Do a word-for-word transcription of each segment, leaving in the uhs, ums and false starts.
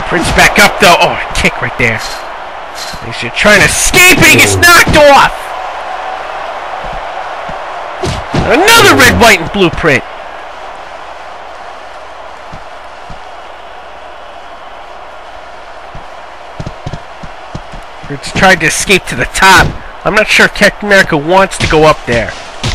Prince back up though. Oh, kick right there. He's trying to escape and he gets knocked off. Another red, white, and blue print. Prince tried to escape to the top. I'm not sure if Captain America wants to go up there.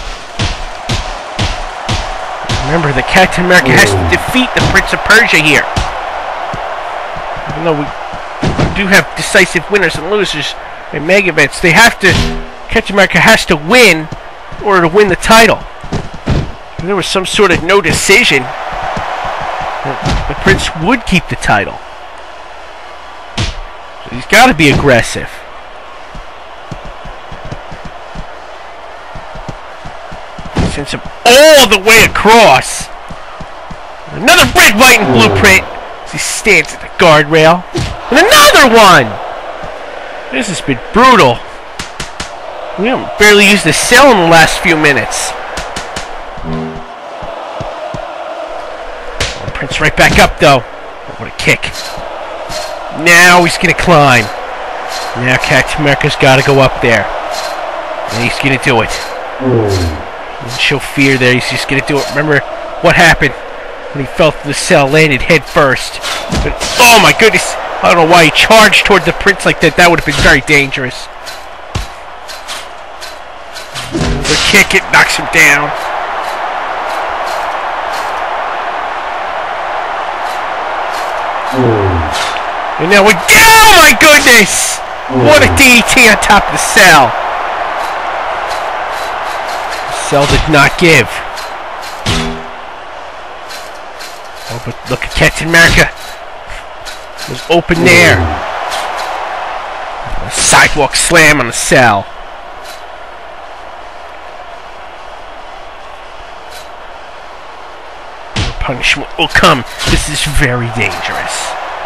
Remember that Captain America has to defeat the Prince of Persia here. Even though we do have decisive winners and losers in mega events, they have to. Captain America has to win in order to win the title. If there was some sort of no decision, the Prince would keep the title. So he's got to be aggressive. Sends him all the way across. Another red, white, and blue print as he stands at the guardrail. And another one! This has been brutal. We haven't barely used the cell in the last few minutes. Oh, Prince right back up though. Oh, what a kick. Now he's gonna climb. Now Captain America's gotta go up there. And he's gonna do it. Doesn't show fear there, he's just gonna do it. Remember what happened when he fell through the cell, landed head first. But, oh my goodness, I don't know why he charged toward the Prince like that. That would have been very dangerous. The kick, it knocks him down. And now we, oh my goodness! What a D D T on top of the cell. Cell did not give. Oh, but look at Captain America. It was open there. A sidewalk slam on the cell. Punishment will come. This is very dangerous.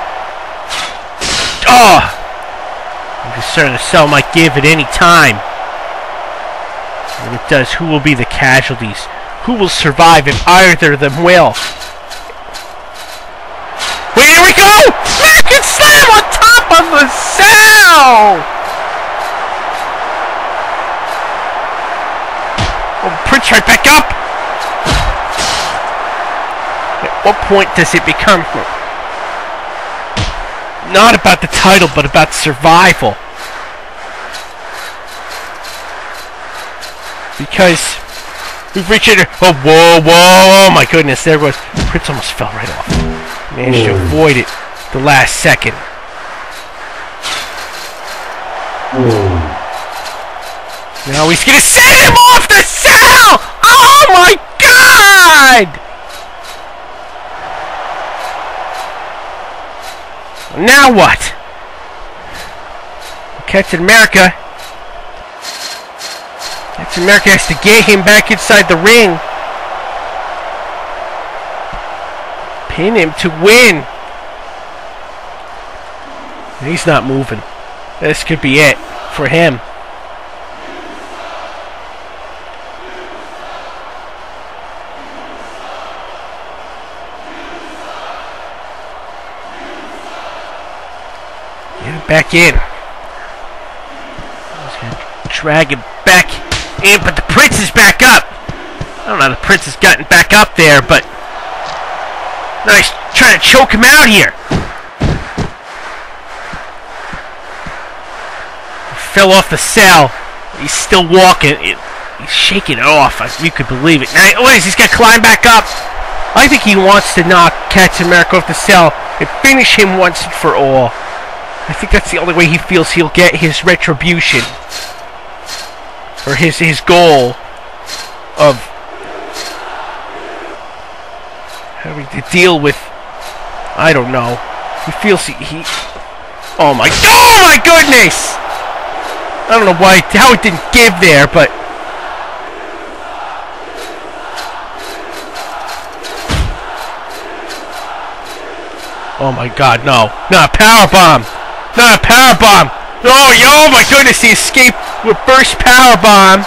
Oh! I'm concerned the cell might give at any time. When it does, who will be the casualties? Who will survive if either of them will? Wait, here we go! American slam on top of the cell! Oh, Prince right back up! At what point does it become not about the title, but about survival? Because we've reached it. Oh, whoa, whoa, oh my goodness, there was. Prince almost fell right off. Managed to avoid it the last second. Now he's gonna set him off the cell! Oh my god! Now what? Captain America. Captain America has to get him back inside the ring. Pin him to win. He's not moving. This could be it for him. Get it back in. He's gonna drag him back in, but the Prince is back up. I don't know how the Prince has gotten back up there, but now he's trying to choke him out here. He fell off the cell. He's still walking. It, he's shaking it off. If you could believe it. Now, what is he? He's going to climb back up. I think he wants to knock Captain America off the cell and finish him once and for all. I think that's the only way he feels he'll get his retribution. Or his, his goal of having to deal with, I don't know. He feels he, he oh my, oh my goodness! I don't know why, how it didn't give there, but oh my god, no. Not a power bomb! Not a power bomb! Oh, oh my goodness, he escaped with burst power bomb.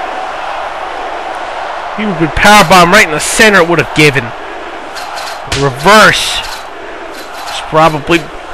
He would have power bomb right in the center, it would have given. The reverse is probably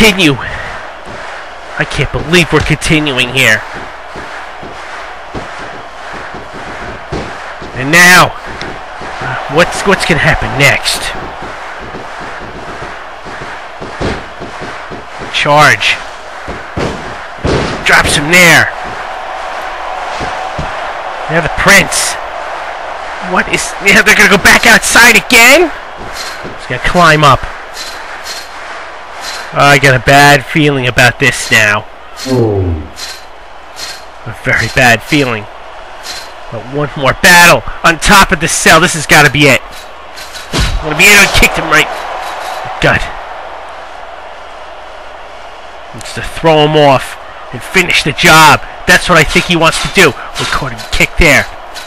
continue. I can't believe we're continuing here. And now, uh, what's what's gonna happen next? Charge. Drops him there. Now the Prince. What is... Yeah, they're gonna go back outside again? He's gonna climb up. Oh, I got a bad feeling about this now. A very bad feeling. But one more battle on top of the cell. This has got to be it. I'm gonna be able to kick him right. Good. It's to throw him off and finish the job. That's what I think he wants to do. We caught him kick there.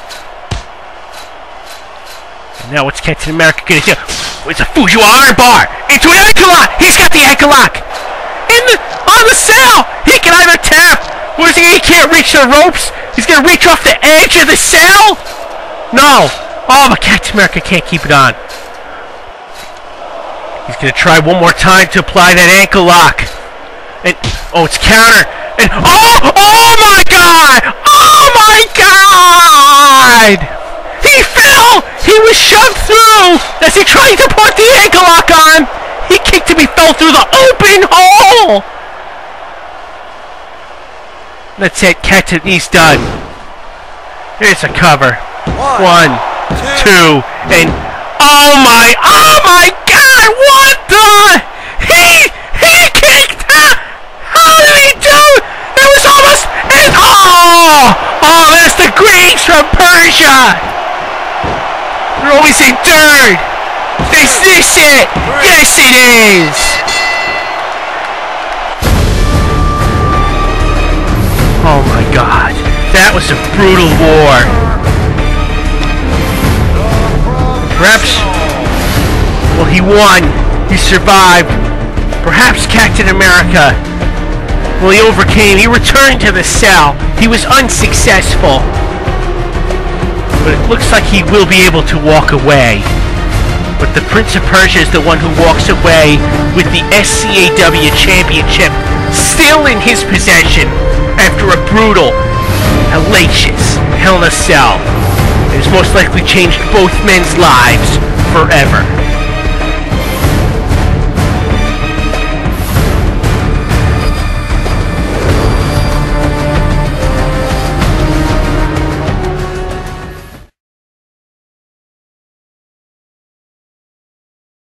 And now what's Captain America gonna do? It's a Fujiwara armbar into an ankle lock. He's got the ankle lock in the on the cell. He can either tap. What is he? He can't reach the ropes. He's gonna reach off the edge of the cell. No. Oh, but Captain America can't keep it on. He's gonna try one more time to apply that ankle lock. And oh, it's counter. And oh, oh my God! Oh my God! He fell! He was shoved through as he tried to put the ankle lock on. He kicked him. He fell through the open hole. That's it. Catch it. He's done. Here's a cover. One, One two, and oh my! Oh my God! What the? He he kicked. How did he do? It was almost. And oh, oh, that's the Greeks from Persia. They're always endured. Is this it? Yes, it is. Oh my God, that was a brutal war. Perhaps, well, he won. He survived. Perhaps Captain America, well, he overcame. He returned to the cell. He was unsuccessful. But it looks like he will be able to walk away. But the Prince of Persia is the one who walks away with the S C A W Championship still in his possession after a brutal, hellacious Hell in a Cell. It has most likely changed both men's lives forever.